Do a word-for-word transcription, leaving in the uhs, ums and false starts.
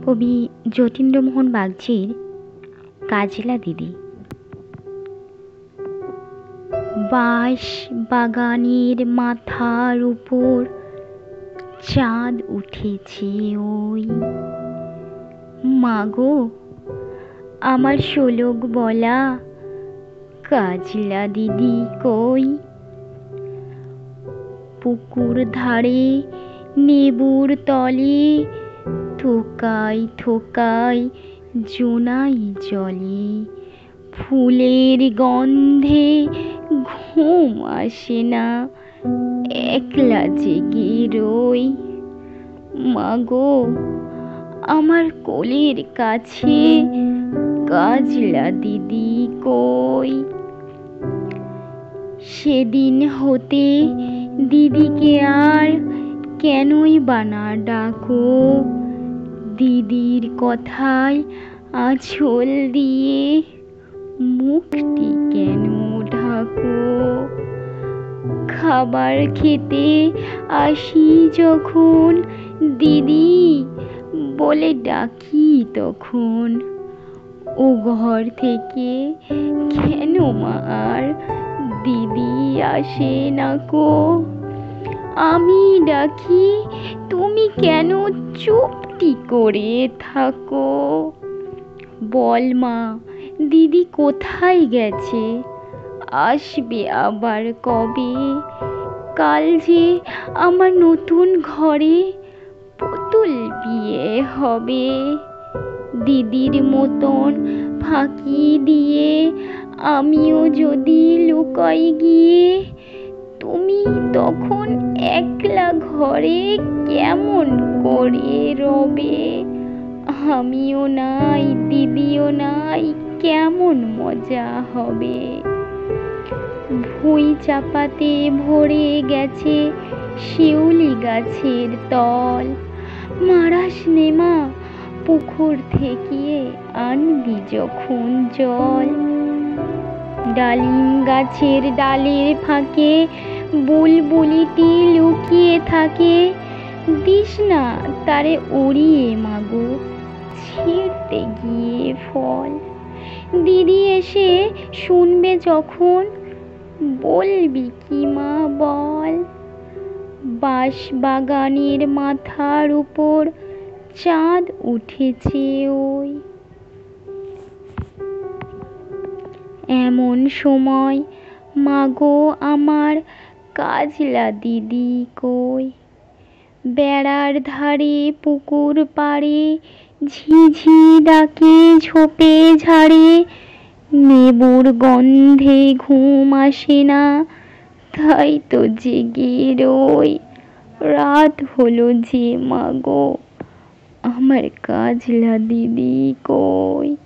কবি যতীন্দ্রমোহন বাগচির কাজলা দিদি। বাঁশ বাগানের মাথার উপর চাঁদ উঠেছে ওই, মাগো আমার শোলক বলা কাজলা দিদি কই। পুকুর ধারে নেবুর তলে থোকায় থোকায় জোনাই জলে, ফুলের গন্ধে ঘুম আসে না, একলা জেগে রই। মাগো আমার কোলের কাছে কাজলা দিদি কই। সেদিন হতে দিদিকে আর কেনই বানা ডাকো, দিদির কথায় আঁচল দিয়ে মুখটি কেন ঢাকো। খাবার খেতে আসি যখন দিদি বলে ডাকি তখন, ও ঘর থেকে কেন মা আর দিদি আসে না কো। আমি ডাকি তুমি কেন চুপটি করে থাকো। বল মা দিদি কোথায় গেছে, আসবে আবার কবে। কাল যে আমার নতুন ঘরে পুতুল বিয়ে হবে। দিদির মতন ফাঁকি দিয়ে আমিও যদি লুকাই গিয়ে, তুমি তখন একলা ঘরে কেমন করে রবে। আমিও নাই দিদিও নাই কেমন মজা হবে। ভুঁই চাপাতে ভরে গেছে শিউলি গাছের তল, মারাস নে মা পুকুর থেকে আনবি যখন জল। ডালিম গাছের ডালের ফাঁকে বুলবুলিটি লুকিয়ে থাকে, দিস না তারে উড়িয়ে মাগো ছিঁড়তে গিয়ে ফল। দিদি এসে শুনবে যখন বলবি কি মা বল। বাঁশ বাগানের মাথার উপর চাঁদ উঠেছে ওই। এমন সময় মাগো আমার কাজলা দিদি কই। বেড়ার ধারে পুকুর পাড়ে ঝিঝি ডাকে ঝোপে ঝাড়ে, নেবুর গন্ধে ঘুম আসে না, তাই তো জেগে রই। রাত হলো যে মাগো আমার কাজলা দিদি কই।